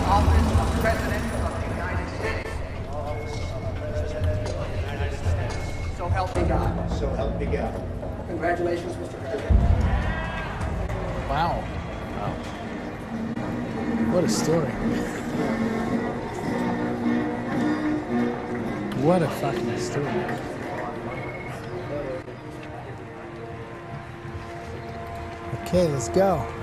office of President of the United States. So help me God. So help me God. Congratulations, Mr. President. Wow. What a story. What a fucking story. Okay, let's go.